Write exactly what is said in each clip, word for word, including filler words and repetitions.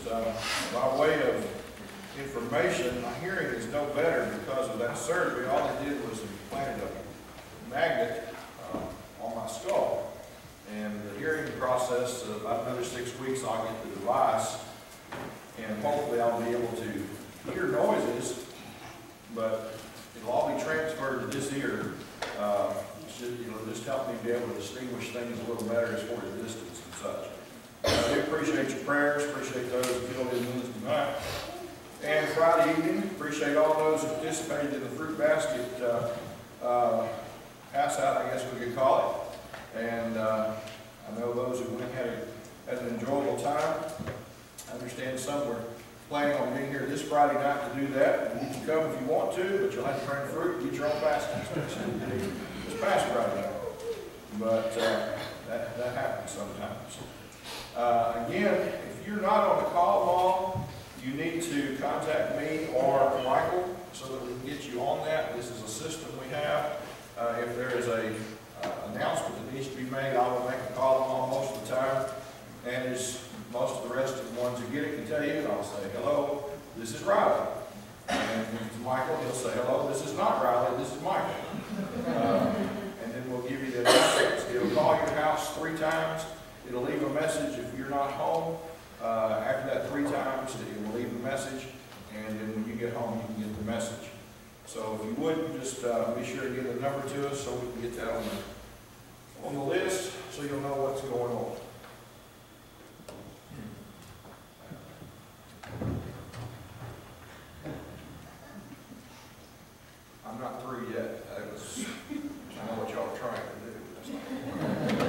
just uh, by way of information, my hearing is no better because of that surgery. All they did was implanted a magnet uh, on my skull. And the hearing process, uh, about another six weeks, I'll get the device, and hopefully I'll be able to hear noises, but it'll all be transferred to this ear. Uh, should, you know, just help me be able to distinguish things a little better as far as distance and such. I do appreciate your prayers, appreciate those who filled in Wednesday night and Friday evening. Appreciate all those who participated in the fruit basket uh, uh, pass out, I guess we could call it. And uh, I know those who went had, a, had an enjoyable time. I understand some were planning on being here this Friday night to do that. And you can come if you want to, but you'll have to bring fruit and get your own basket. This past Friday night. But uh, that, that happens sometimes. Uh, again, if you're not on the call log, you need to contact me or Michael so that we can get you on that. This is a system we have. Uh, if there is a uh, announcement that needs to be made, I will make a call log most of the time. And as most of the rest of the ones who get it can tell you, I'll say, hello, this is Riley. And if it's Michael, he'll say, hello, this is not Riley, this is Michael. Uh, and then we'll give you the announcements. It'll call your house three times. It'll leave a message if you're not home. Uh, after that three times, it will leave a message, and then when you get home, you can get the message. So if you would, just uh, be sure to give the number to us so we can get that on the, on the list so you'll know what's going on. I'm not through yet. That was, I know what y'all are trying to do. That's not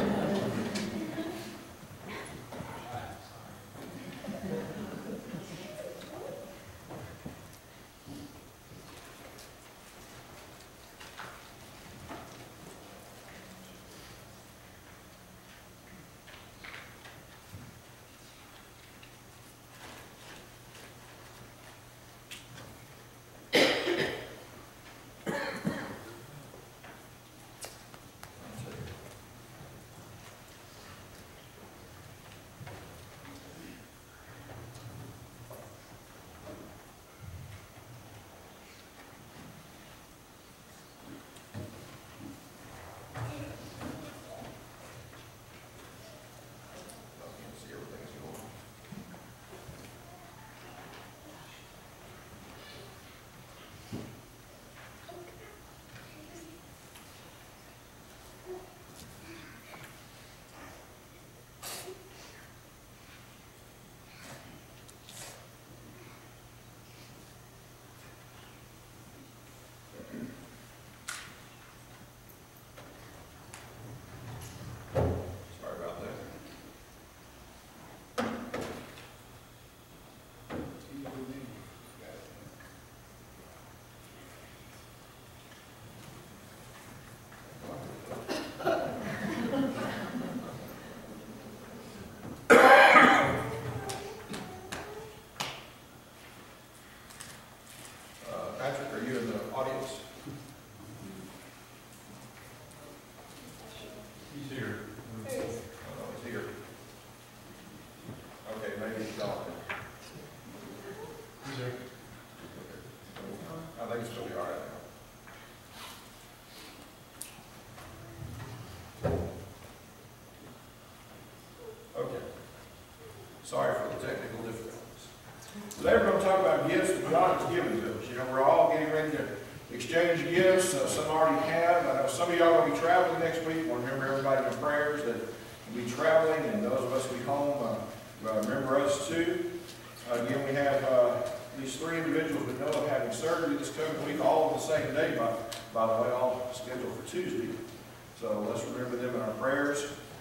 Sorry for the technical difficulties. Today we're going to talk about gifts that God has given to us. You know, we're all getting ready to exchange gifts. Uh, some already have. I know some of y'all will be traveling next week. I want to remember everybody in prayers that will be traveling, and those of us who will be home, uh, uh, remember us too. Uh, again, we have uh, these three individuals we know of having surgery this coming week, all on the same day, by, by the way, all scheduled for Tuesday. So let's remember them in our prayers.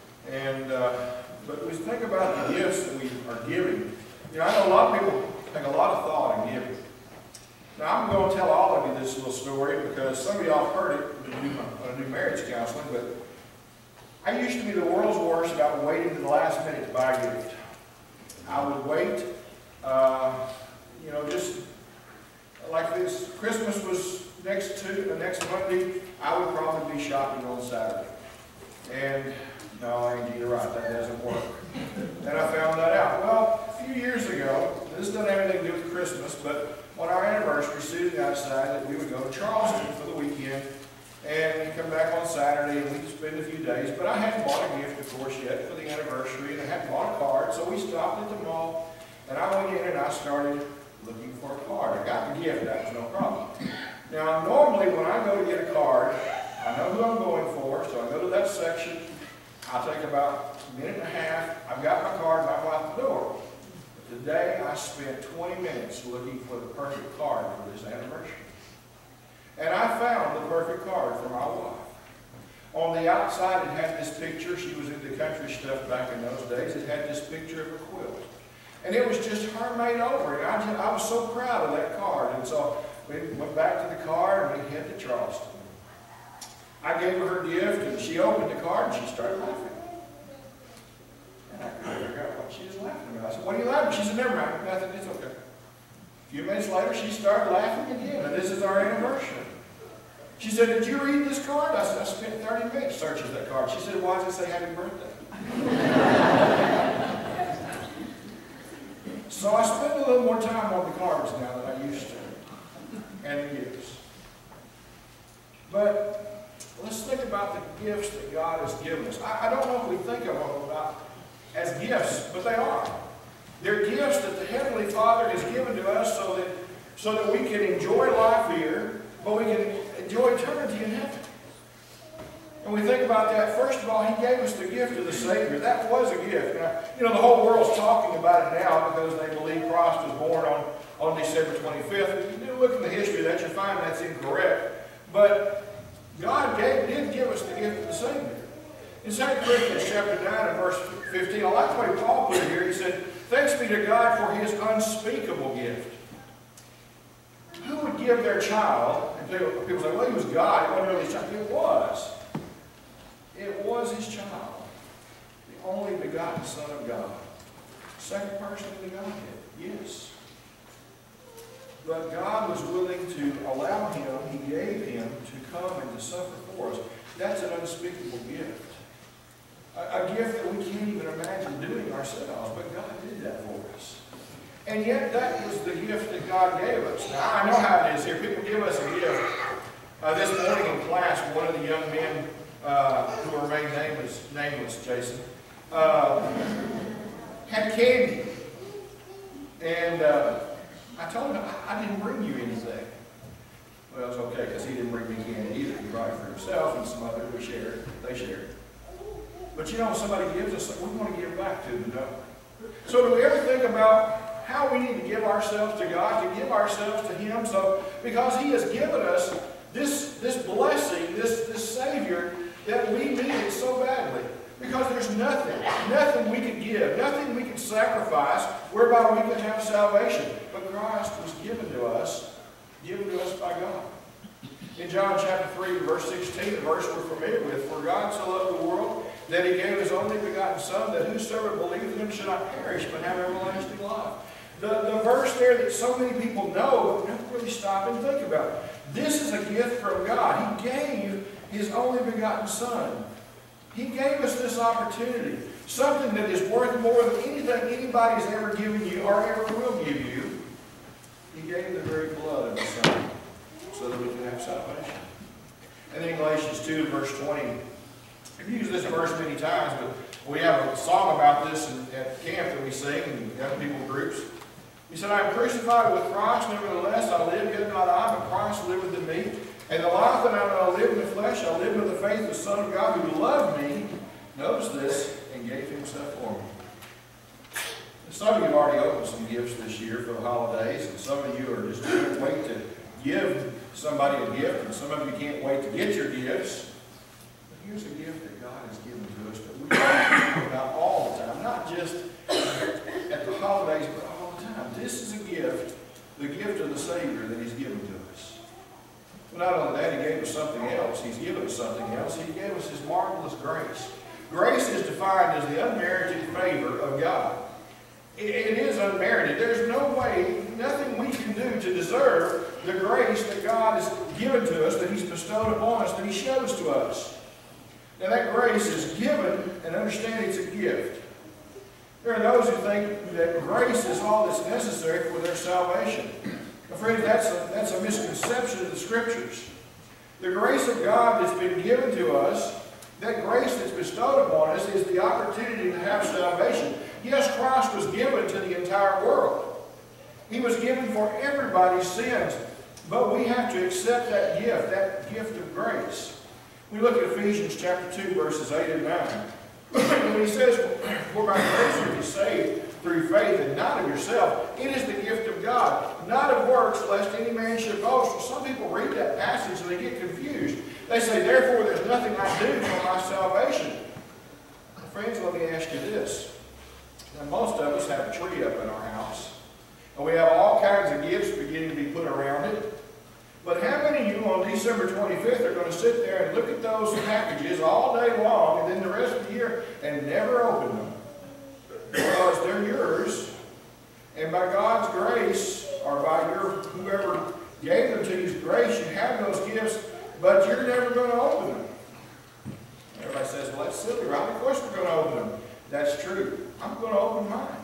And uh, but we think about the gifts that we are giving. You know, I know a lot of people take a lot of thought in giving. Now, I'm going to tell all of you this little story because some of y'all have heard it when you do my, when I do marriage counseling, but I used to be the world's worst about waiting to the last minute to buy a gift. I would wait, uh, you know, just like this. Christmas was next to the next Monday. I would probably be shopping on Saturday. And no, Angie, you're right, that doesn't work. Then I found that out. Well, a few years ago, this doesn't have anything to do with Christmas, but on our anniversary, Susan and I decided that we would go to Charleston for the weekend, and we come back on Saturday, and we'd spend a few days. But I hadn't bought a gift, of course, yet for the anniversary, and I hadn't bought a card, so we stopped at the mall, and I went in and I started looking for a card. I got the gift, that was no problem. Now, normally when I go to get a card, I know who I'm going for, so I go to that section. I'll take about a minute and a half. I've got my card and I'm out the door. But today I spent twenty minutes looking for the perfect card for this anniversary. And I found the perfect card for my wife. On the outside it had this picture. She was into country stuff back in those days. It had this picture of a quilt. And it was just her made over. And I, just, I was so proud of that card. And so we went back to the car and we headed to Charleston. I gave her her gift, and she opened the card, and she started laughing. And I couldn't figure out what she was laughing about. I said, "What are you laughing?" She said, "Never mind, nothing, it's okay." A few minutes later, she started laughing again, and this is our anniversary. She said, "Did you read this card?" I said, "I spent thirty minutes searching that card." She said, "Why does it say happy birthday?" So I spend a little more time on the cards now than I used to, and the gifts. But let's think about the gifts that God has given us. I, I don't know if we think of them about as gifts, but they are. They're gifts that the Heavenly Father has given to us so that, so that we can enjoy life here, but we can enjoy eternity in heaven. And we think about that, first of all, He gave us the gift of the Savior. That was a gift. Now, you know, the whole world's talking about it now because they believe Christ was born on, on December twenty-fifth. If you do look in the history of that, you'll find that's incorrect. But God gave, did give us the gift of the Savior. In Second Corinthians chapter nine and verse fifteen, I like the way Paul put it here. He said, "Thanks be to God for His unspeakable gift." Who would give their child, and people, people say, "Well, He was God, it wasn't really His child." It was. It was His child. The only begotten Son of God. Second person of the Godhead. Yes. But God was willing to allow Him, He gave Him to come and to suffer for us. That's an unspeakable gift. A, a gift that we can't even imagine doing ourselves, but God did that for us. And yet that was the gift that God gave us. Now I know how it is here. People give us a gift. Uh, this morning in class, one of the young men uh, who will remain nameless, nameless Jason, uh, had candy. And uh, I told him, I, I didn't bring you anything. Well, it's okay, because he didn't bring me candy either. He brought it for himself and some others. We shared. They shared. But you know, when somebody gives us, we want to give back to them, don't we? So do we ever think about how we need to give ourselves to God, to give ourselves to Him? So, because He has given us this, this blessing, this, this Savior that we needed so badly. Because there's nothing, nothing we can give, nothing we can sacrifice whereby we can have salvation. But Christ was given to us, given to us by God. In John chapter three, verse sixteen, a verse we're familiar with, "For God so loved the world that He gave His only begotten Son, that whosoever believeth in Him should not perish, but have everlasting life." The, the verse there that so many people know, but never really stop and think about. This is a gift from God. He gave His only begotten Son. He gave us this opportunity, something that is worth more than anything anybody's ever given you or ever will give you. He gave the very blood of His Son so that we can have salvation. And then in Galatians two, verse twenty, I've used this verse many times, but we have a song about this in, at camp that we sing in young people groups. He said, "I am crucified with Christ, nevertheless I live, yet not I, but Christ liveth in me. And the life that I now live in the flesh, I live with the faith of the Son of God who loved me," notice this, "and gave Himself for me." Some of you have already opened some gifts this year for the holidays, and some of you are just can't wait to give somebody a gift, and some of you can't wait to get your gifts. But here's a gift that God has given to us that we think about all the time, not just at the holidays, but all the time. This is a gift, the gift of the Savior that He's given to us. But not only that, He gave us something else. He's given us something else. He gave us His marvelous grace. Grace is defined as the unmerited favor of God. It, it is unmerited. There's no way, nothing we can do to deserve the grace that God has given to us, that He's bestowed upon us, that He shows to us. Now that grace is given, and understand it's a gift. There are those who think that grace is all that's necessary for their salvation. My friends, that's a, that's a misconception of the Scriptures. The grace of God that's been given to us, that grace that's bestowed upon us, is the opportunity to have salvation. Yes, Christ was given to the entire world. He was given for everybody's sins. But we have to accept that gift, that gift of grace. We look at Ephesians chapter two, verses eight and nine. When he says, "For by grace you are saved through faith, and not of yourself. It is the gift of God, not of works, lest any man should boast." Well, some people read that passage and they get confused. They say, "Therefore there's nothing I do for my salvation." Well, friends, let me ask you this. Now, most of us have a tree up in our house. And we have all kinds of gifts beginning to be put around it. But how many of you on December twenty-fifth are going to sit there and look at those packages all day long and then the rest of the year and never open them? Because they're yours. And by God's grace, or by your whoever gave them to you's grace, you have those gifts, but you're never going to open them. Everybody says, "Well, that's silly, right? Of course we're going to open them." That's true. I'm going to open mine.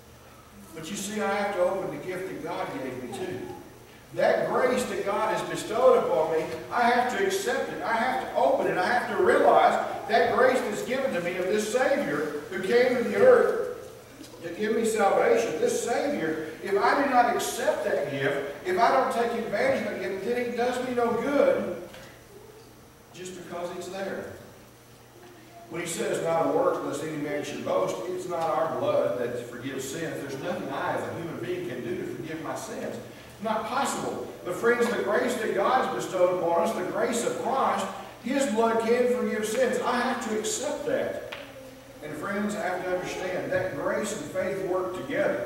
But you see, I have to open the gift that God gave me too. That grace that God has bestowed upon me, I have to accept it. I have to open it. I have to realize that grace that's given to me of this Savior who came to the earth to give me salvation. This Savior, if I do not accept that gift, if I don't take advantage of that gift, then it does me no good just because it's there. When he says, "Not a work, lest any man should boast," it's not our blood that forgives sins. There's nothing I as a human being can do to forgive my sins. Not possible. But friends, the grace that God has bestowed upon us, the grace of Christ, His blood can forgive sins. I have to accept that. And friends, I have to understand that grace and faith work together.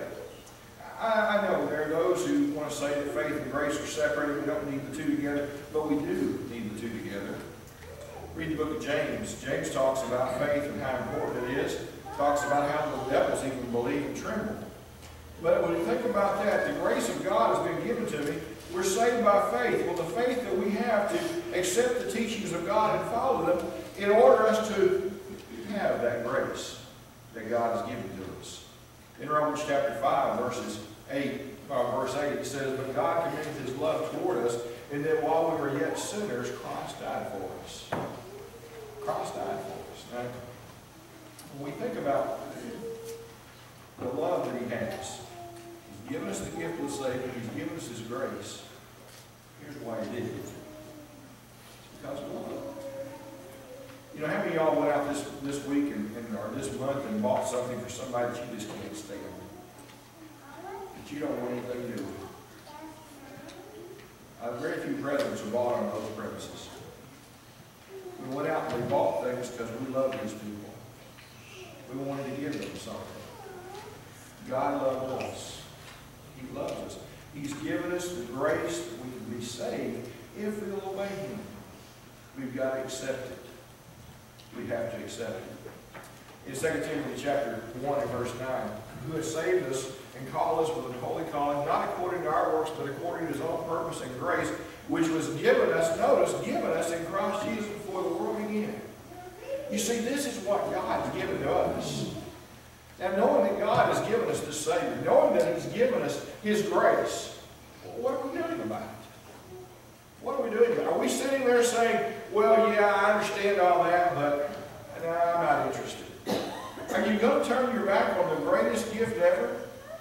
I, I know there are those who want to say that faith and grace are separated. We don't need the two together. But we do need the two together. Read the book of James. James talks about faith and how important it is. Talks about how the devils even believe and tremble. But when you think about that, the grace of God has been given to me. We're saved by faith. Well, the faith that we have to accept the teachings of God and follow them in order us to have that grace that God has given to us. In Romans chapter five, verses eight, uh, verse eight, it says, "But God commended His love toward us, in that while we were yet sinners, Christ died for us." Christ died for us. Now, when we think about the love that He has, He's given us the gift of the Savior, He's given us His grace. Here's why He did it. It's because of love. You know, how many of y'all went out this, this week and, and, or this month and bought something for somebody that you just can't stand? That you don't want anything to do with? Uh, very few presents are bought on those premises. We went out and we bought things because we love these people. We wanted to give them something. God loved us. He loves us. He's given us the grace that we can be saved if we'll obey Him. We've got to accept it. We have to accept it. In Second Timothy chapter one and verse nine, "Who has saved us and called us with a holy calling, not according to our works, but according to His own purpose and grace, which was given us," notice, given us in Christ Jesus before the world began. You see, this is what God has given to us. Now, knowing that God has given us the Savior, knowing that He's given us His grace, what are we doing about it? What are we doing about it? Are we sitting there saying, "Well, yeah, I understand all that, but no, I'm not interested"? Are you going to turn your back on the greatest gift ever?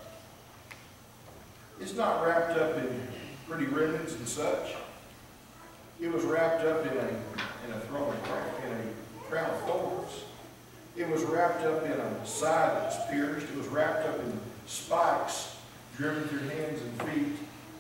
It's not wrapped up in pretty ribbons and such. It was wrapped up in a, in a throne of crown, in a crown of thorns. It was wrapped up in a side that was pierced. It was wrapped up in spikes driven through hands and feet.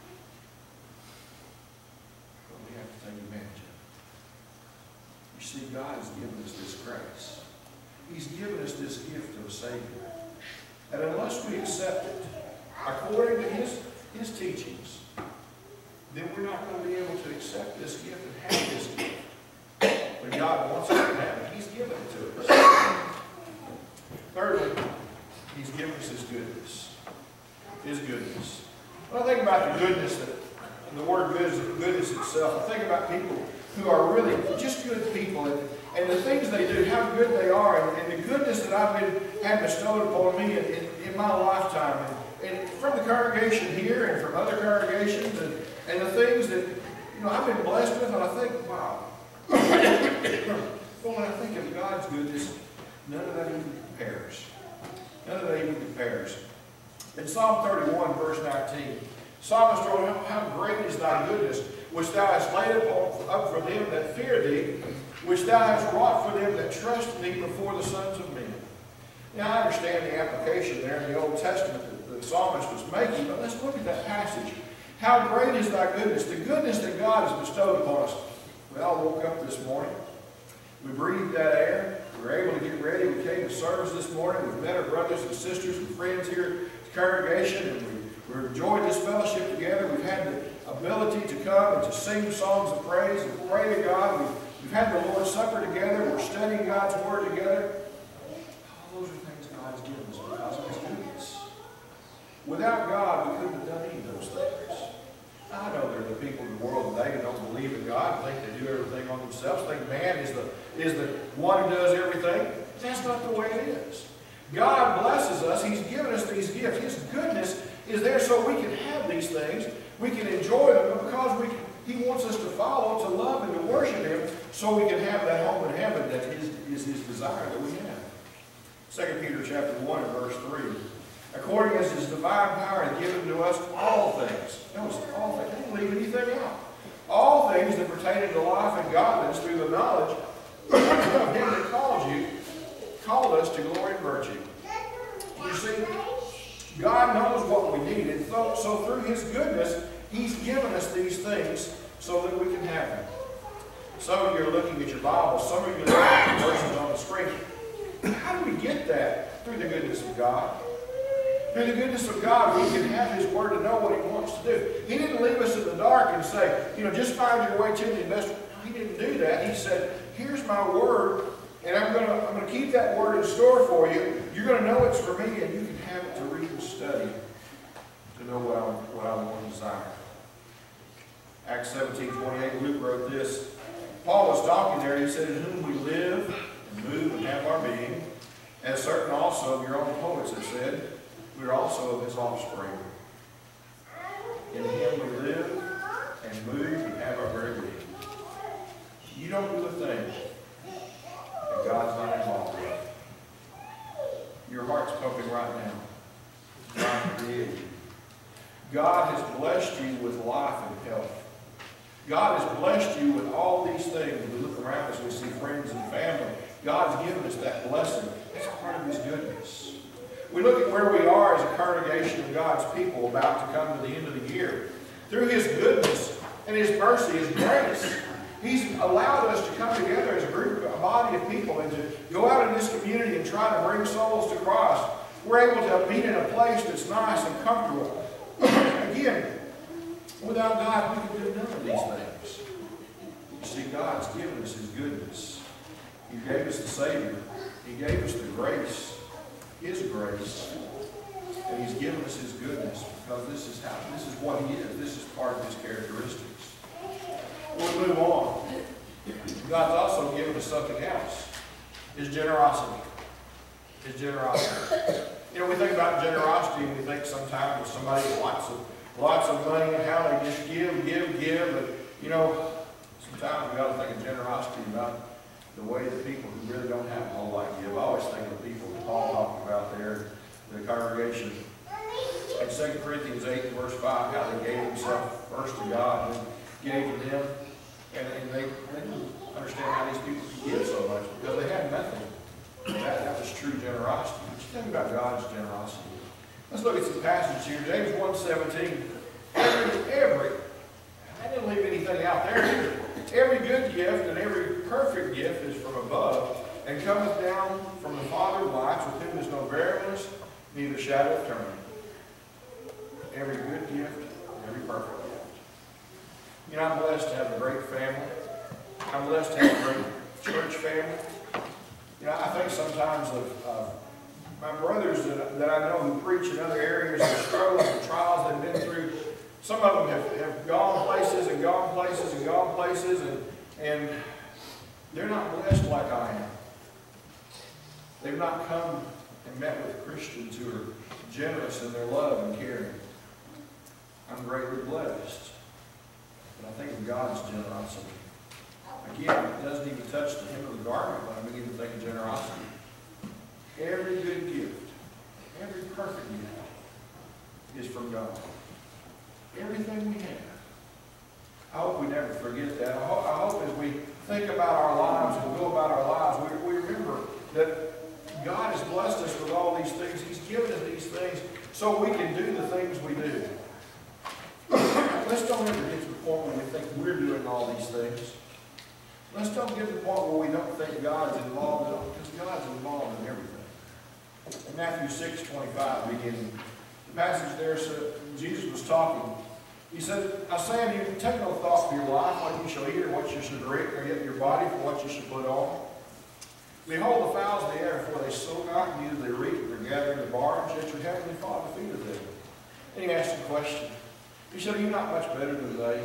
But we have to take advantage of it. You see, God has given us this grace. He's given us this gift of a Savior. And unless we accept it, according to His, His teachings, then we're not going to be able to accept this gift and have this gift. But God wants us to have it. He's given it to us. Thirdly, He's given us His goodness. His goodness. When I think about the goodness, that, the word goodness, goodness itself, I think about people who are really just good people, and, and the things they do, how good they are, and, and the goodness that I've been had bestowed upon me in, in, in my lifetime, and, and from the congregation here and from other congregations, and, and the things that, you know, I've been blessed with, and I think, wow. But when I think of God's goodness, none of that even compares. None of that even compares. In Psalm thirty-one, verse nineteen, Psalmist wrote, how, how great is thy goodness, which thou hast laid up, up for them that fear thee, which thou hast wrought for them that trust in thee before the sons of men. Now, I understand the application there in the Old Testament that the psalmist was making, but let's look at that passage. How great is thy goodness, the goodness that God has bestowed upon us. We all woke up this morning. We breathed that air. We were able to get ready. We came to service this morning. We've met our brothers and sisters and friends here at the congregation, and we, we enjoyed this fellowship together. We've had the ability to come and to sing songs of praise and pray to God. We've, we've had the Lord's Supper together. We're studying God's Word together. All those are things God has given us because of His goodness. Without God, we couldn't have done any of those things. I know there are the people in the world today who don't believe in God, think they do everything on themselves, think man is the, is the one who does everything. That's not the way it is. God blesses us. He's given us these gifts. His goodness is there so we can have these things. We can enjoy them because we can, He wants us to follow, to love, and to worship Him so we can have that home in heaven that is, is His desire that we have. Second Peter chapter one and verse three. According as His divine power has given to us all things. Notice, all things. I didn't leave anything out. All things that pertain to life and godliness through the knowledge of Him that called you, called us to glory and virtue. You see, God knows what we need, and so, so through His goodness, He's given us these things so that we can have them. Some of you are looking at your Bible. Some of you are looking at the verses on the screen. How do we get that? Through the goodness of God. Through the goodness of God, we can have His Word to know what He wants to do. He didn't leave us in the dark and say, you know, just find your way to the best. No, He didn't do that. He said, here's my Word, and I'm going to I'm going to keep that Word in store for you. You're going to know it's for me, and you can have it to read and study to know what I, what I want to desire. Acts seventeen twenty-eight, Luke wrote this. Paul was talking there. He said, in whom we live and move and have our being, as certain also of your own poets have said, we are also of His offspring. In Him we live and move and have our very being. You don't do a thing that God's not involved with. Your heart's pumping right now. God created you. God has blessed you with life and health. God has blessed you with all these things. We look around as we see friends and family. God's given us that blessing. It's part of His goodness. We look at where we are as a congregation of God's people about to come to the end of the year. Through His goodness and His mercy, His grace, He's allowed us to come together as a group, a body of people, and to go out in this community and try to bring souls to Christ. We're able to meet in a place that's nice and comfortable. Again, without God, we can do none of these things. You see, God's given us His goodness. He gave us the Savior. He gave us the grace. His grace, and He's given us His goodness because this is how, this is what He is. This is part of His characteristics. We'll move on. God's also given us something else. His generosity. His generosity. You know, we think about generosity and we think sometimes of somebody with lots of lots of money and how they just give, give, give. But you know, sometimes we got to think of generosity about the way that people who really don't have a whole lot give. I always think of people that Paul talked about there, the congregation. In Second Corinthians eight, verse five, how they gave themselves first to God and then gave to them. And, and they, they didn't understand how these people could give so much because they had nothing. That, that was true generosity. But you think about God's generosity. Let's look at some passages here. James one seventeen. Every, every, I didn't leave anything out there. Every good gift and every perfect gift is from above, and cometh down from the Father of lights, with whom is no variableness, neither shadow of turning. Every good gift and every perfect gift. You know, I'm blessed to have a great family. I'm blessed to have a great church family. You know, I think sometimes of uh, my brothers that, that I know who preach in other areas, the struggles and trials they've been through. Some of them have, have gone places and gone places and gone places, and, and they're not blessed like I am. They've not come and met with Christians who are generous in their love and caring. I'm greatly blessed. But I think of God's generosity. Again, it doesn't even touch the hem of the garment when I begin to think of generosity. Every good gift, every perfect gift is from God. Everything we have. I hope we never forget that. I hope, I hope as we think about our lives and go about our lives, we, we remember that God has blessed us with all these things. He's given us these things so we can do the things we do. Let's don't ever get to the point where we think we're doing all these things. Let's don't get to the point where we don't think God's involved in it, because God's involved in everything. In Matthew six twenty-five, beginning, the passage there said, Jesus was talking. He said, I say unto you, take no thought for your life, what you shall eat or what you shall drink, or yet your body for what you shall put on. Behold the fowls of the air, for they sow not, neither they reap, nor gather in the barns, yet your heavenly Father feedeth them. And he asked a question. He said, are you not much better than they?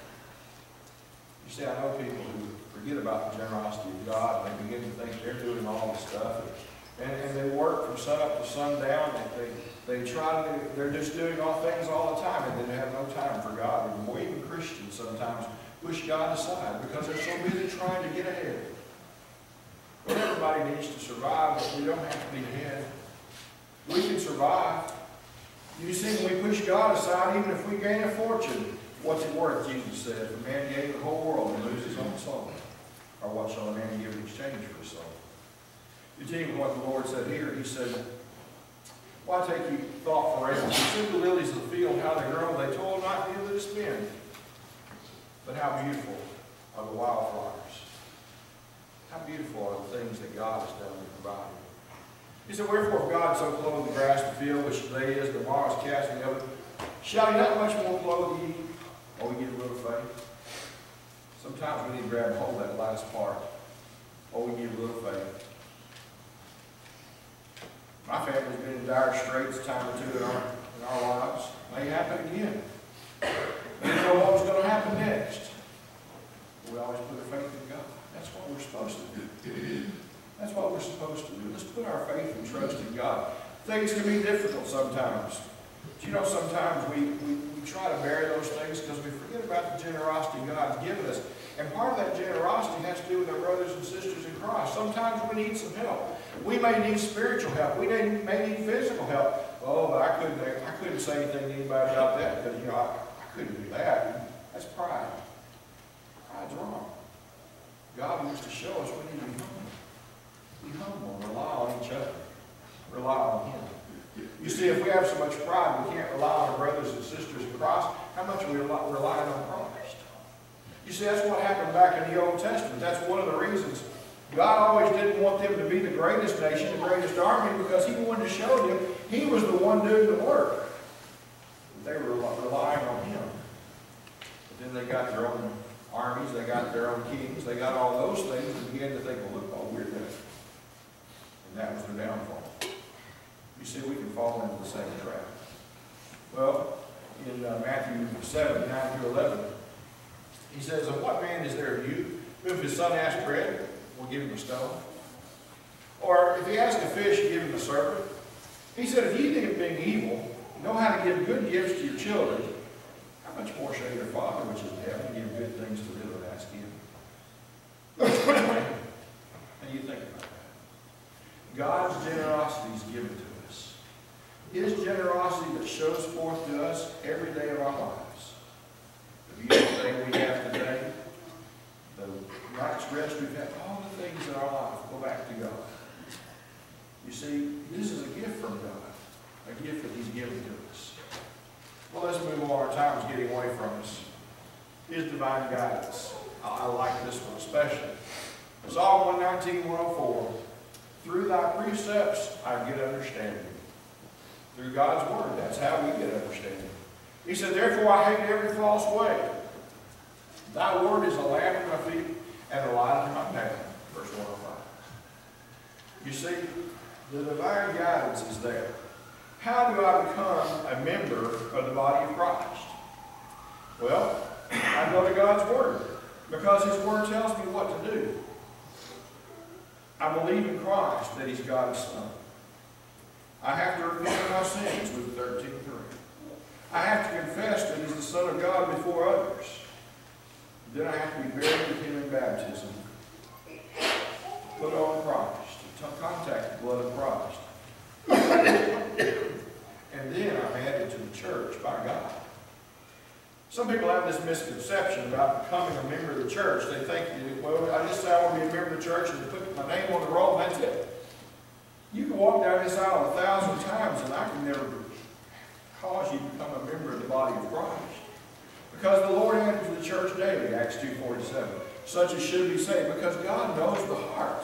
You see, I know people who forget about the generosity of God, and they begin to think they're doing all this stuff. And, and they work from sun up to sundown, and they, they try to, they're just doing all things all the time, and then they have no time for God anymore. Even Christians sometimes push God aside because they're so busy trying to get ahead. Well, everybody needs to survive, but we don't have to be ahead. We can survive. You see, when we push God aside, even if we gain a fortune, what's it worth, Jesus said, if a man gain the whole world and lose his own soul? Or what shall a man give in exchange for his soul? You tell you what the Lord said here. He said, why take you thought for animals? See the lilies of the field, how they grow. They toil not, neither do spin. But how beautiful are the wildflowers. How beautiful are the things that God has done and provided. He said, wherefore if God so clothed the grass of the field, which today is, tomorrow is cast in the oven, shall he not much more clothe ye? Oh, we get a little faith. Sometimes we need to grab hold of that last part. Oh, we get a little faith. My family's been in dire straits a time or two in our, in our lives. It may happen again. We didn't know what was going to happen next. But we always put our faith in God. That's what we're supposed to do. That's what we're supposed to do. Let's put our faith and trust in God. Things can be difficult sometimes. But you know, sometimes we, we, we try to bury those things because we forget about the generosity God's given us. And part of that generosity has to do with our brothers and sisters in Christ. Sometimes we need some help. We may need spiritual help. We may, may need physical help. Oh, but I couldn't, I couldn't say anything to anybody about that because, you know, I, I couldn't do that. That's pride. Pride's wrong. God wants to show us we need to be humble. Be humble and rely on each other. Rely on Him. You see, if we have so much pride, we can't rely on our brothers and sisters in Christ. How much are we relying on Christ? You see, that's what happened back in the Old Testament. That's one of the reasons God always didn't want them to be the greatest nation, the greatest army, because He wanted to show them He was the one doing the work. They were relying on Him. But then they got their own armies, they got their own kings, they got all those things, and began to think, well, look what we're doing. And that was their downfall. You see, we can fall into the same trap. Well, in uh, Matthew seven, nine through eleven, He says, of what man is there of you, who if his son asks bread, will give him a stone? Or if he asks a fish, give him a serpent? He said, if ye being evil, know how to give good gifts to your children, how much more shall your Father which is in heaven give good things to them that ask Him? And you think about that. God's generosity is given to us. His generosity that shows forth to us every day of our lives. The beautiful thing we have today, the night's rest we've had, all the things in our life go back to God. You see, this is a gift from God, a gift that He's given to us. Well, let's move on. Our time's getting away from us. His divine guidance. I, I like this one especially. Psalm one nineteen, one oh four. Through thy precepts I get understanding. Through God's word, that's how we get understanding. He said, therefore I hate every false way. Thy word is a lamp to my feet and a light to my path. Verse one oh five. You see, the divine guidance is there. How do I become a member of the body of Christ? Well, I go to God's word because His word tells me what to do. I believe in Christ that He's God's Son. I have to repent of my sins with thirteen three. I have to confess that He's the Son of God before others. Then I have to be buried with Him in baptism. Put on Christ, to contact the blood of Christ. And then I'm added to the church by God. Some people have this misconception about becoming a member of the church. They think, well, I just say I want to be a member of the church and put my name on the roll and that's it. You can walk down this aisle a thousand times and I can never cause you to become a member of the body of Christ. Because the Lord added to the church daily, Acts two forty-seven. Such as should be saved, because God knows the heart.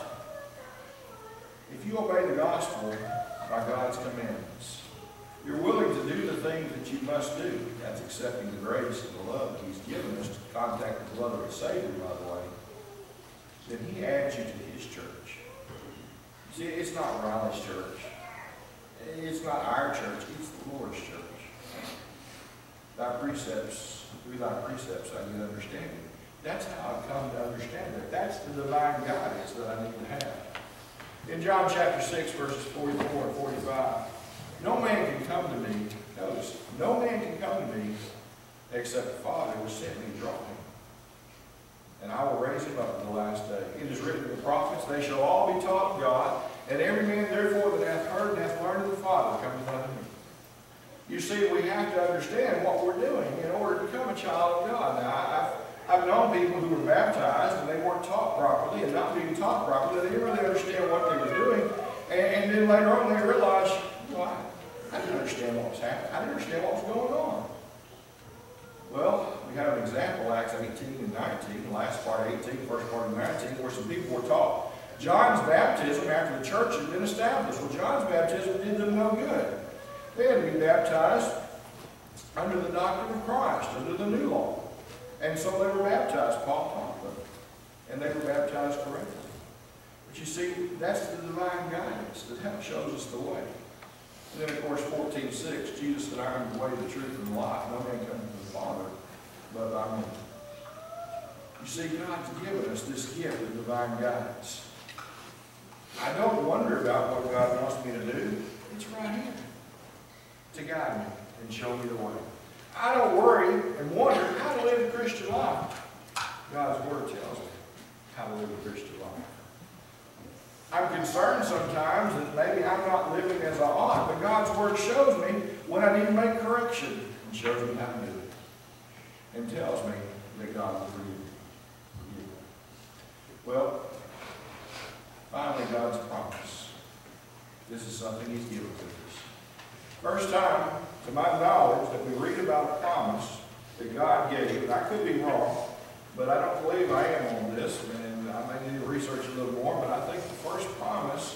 If you obey the gospel by God's commandments, you're willing to do the things that you must do. That's accepting the grace and the love that He's given us to contact the blood of the Savior, by the way. Then He adds you to His church. See, it's not Riley's church. It's not our church. It's the Lord's church. Thy precepts, through thy precepts I get understanding. That's how I've come to understand that. That's the divine guidance that I need to have. In John chapter six, verses forty-four and forty-five, no man can come to me, notice, no man can come to me except the Father who sent me draw him. And I will raise him up in the last day. It is written in the prophets, they shall all be taught of God, and every man therefore that hath heard and hath learned of the Father cometh unto me. You see, we have to understand what we're doing in order to become a child of God. Now, I've, I've known people who were baptized and they weren't taught properly, and not being taught properly, they didn't really understand what they were doing. And, and then later on they realized, well, I, I didn't understand what was happening. I didn't understand what was going on. Well, we have an example, Acts eighteen and nineteen, the last part of eighteen, first part of nineteen, where some people were taught John's baptism after the church had been established. Well, John's baptism did them no good. They had to be baptized under the doctrine of Christ, under the new law. And so they were baptized, Paul taught them. And they were baptized correctly. But you see, that's the divine guidance that helps shows us the way. And then, of course, fourteen six, Jesus said, I am the way, the truth, and the life. No man comes to the Father but by me. You see, God's given us this gift of divine guidance. I don't wonder about what God wants me to do. It's right here to guide me and show me the way. I don't worry and wonder how to live a Christian life. God's Word tells me how to live a Christian life. I'm concerned sometimes that maybe I'm not living as I ought, but God's Word shows me when I need to make correction and shows me how to do it. And tells me that God will forgive me. Well, finally, God's promise. This is something He's given to us. First time, to my knowledge, that we read about a promise that God gave, and I could be wrong, but I don't believe I am on this, and I may need to research a little more, but I think the first promise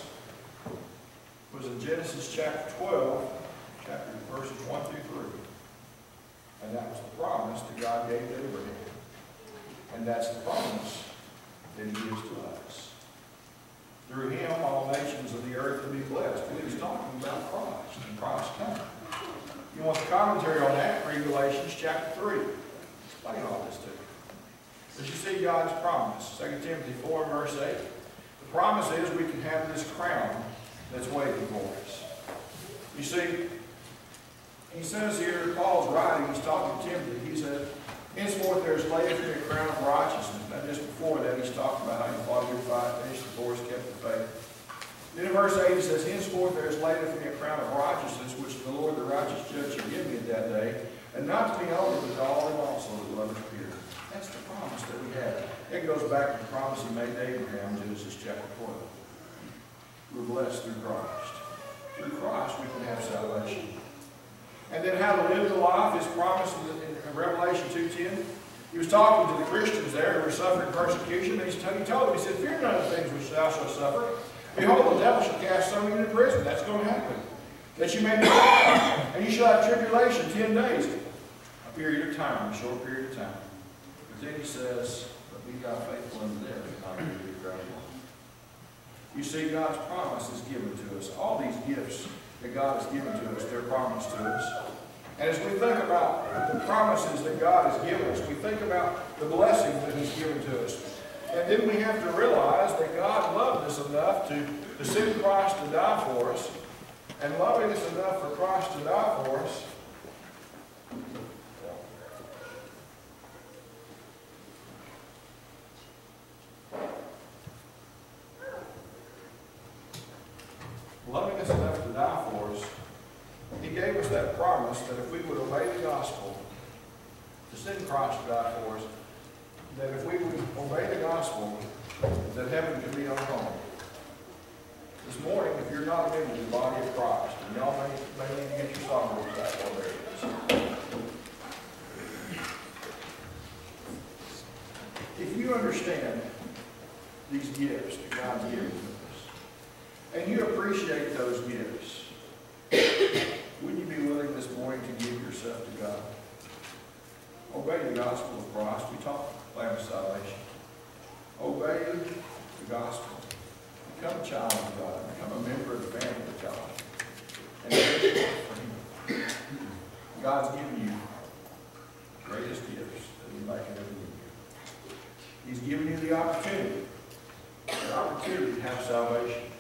was in Genesis chapter twelve, chapter verses one through three. And that was the promise that God gave to Abraham. And that's the promise that He gives to us. Through Him, all nations of the earth will be blessed. He was talking about Christ and Christ's coming. You want the commentary on that? Read Galatians chapter three. Explain all this to you. But you see God's promise. Second Timothy four and verse eight. The promise is we can have this crown that's waiting for us. You see, he says here, Paul's writing, he's talking to Timothy, he said, henceforth there is laid for me a crown of righteousness. Now just before that he's talking about how he fought a good fight, finished the course, kept the faith. Then in verse eight he says, henceforth there is laid for me a crown of righteousness, which the Lord the righteous judge shall give me at that day, and not to me only, but to all them also that love His appear. That's the promise that we have. It goes back to the promise He made to Abraham in Genesis chapter twelve. We're blessed through Christ. Through Christ we can have salvation. And then how to live the life is promised in Revelation two ten. He was talking to the Christians there who were suffering persecution, and he told them, he said, fear none of the things which thou shalt suffer. Behold, the devil shall cast some of you into prison. That's going to happen. That you may be tried, and you shall have tribulation ten days. A period of time, a short period of time. But then he says, but be thou faithful unto death, and I will give you great one. You see, God's promise is given to us. All these gifts that God has given to us, they're promised to us. And as we think about the promises that God has given us, we think about the blessings that He's given to us. And then we have to realize that God loved us enough to, to send Christ to die for us. And loving us enough for Christ to die for us, loving us enough to die for us, He gave us that promise that if we would obey the gospel, to send Christ to die for us, that if we would obey the gospel, that heaven could be our home. This morning, if you're not a member of the body of Christ, and y'all may, may need to get your songbooks out while there it is. If you understand these gifts that God's given to us, and you appreciate those gifts, wouldn't you be willing this morning to give yourself to God? Obey the gospel of Christ. We talk plan of salvation. Obey the gospel. Become a child of God. Become a member of the family of God. And live for Him. God's given you the greatest gifts that He might ever give you. He's given you the opportunity, the opportunity to have salvation.